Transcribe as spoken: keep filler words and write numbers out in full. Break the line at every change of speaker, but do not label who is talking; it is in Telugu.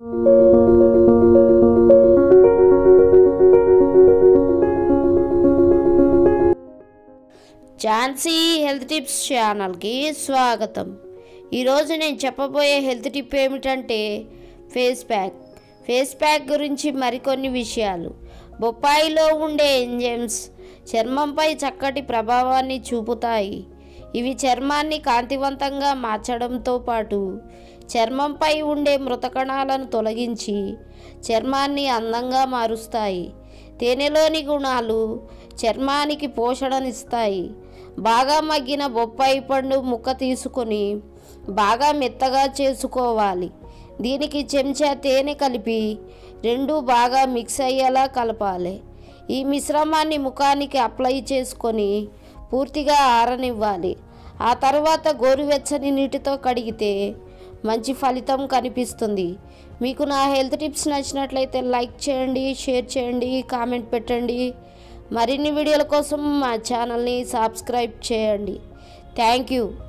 ఝాన్సీ హెల్త్ టిప్స్ ఛానల్కి స్వాగతం. ఈరోజు నేను చెప్పబోయే హెల్త్ టిప్ ఏమిటంటే ఫేస్ ప్యాక్. ఫేస్ ప్యాక్ గురించి మరికొన్ని విషయాలు. బొప్పాయిలో ఉండే ఎంజైమ్స్ చర్మంపై చక్కటి ప్రభావాన్ని చూపుతాయి. ఇవి చర్మాన్ని కాంతివంతంగా మార్చడంతో పాటు చర్మంపై ఉండే మృత కణాలను తొలగించి చర్మాన్ని అందంగా మారుస్తాయి. తేనెలోని గుణాలు చర్మానికి పోషణనిస్తాయి. బాగా మగ్గిన బొప్పాయి పండు ముక్క తీసుకొని బాగా మెత్తగా చేసుకోవాలి. దీనికి చెంచా తేనె కలిపి రెండు బాగా మిక్స్ అయ్యేలా కలపాలి. ఈ మిశ్రమాన్ని ముఖానికి అప్లై చేసుకొని పూర్తిగా ఆరనివ్వాలి. ఆ తర్వాత గోరువెచ్చని నీటితో కడిగితే మంచి ఫలితం కనిపిస్తుంది. మీకు నా హెల్త్ టిప్స్ నచ్చినట్లయితే లైక్ చేయండి, షేర్ చేయండి, కామెంట్ పెట్టండి. మరిన్ని వీడియోల కోసం మా ఛానల్ని సబ్స్క్రైబ్ చేయండి. Thank you.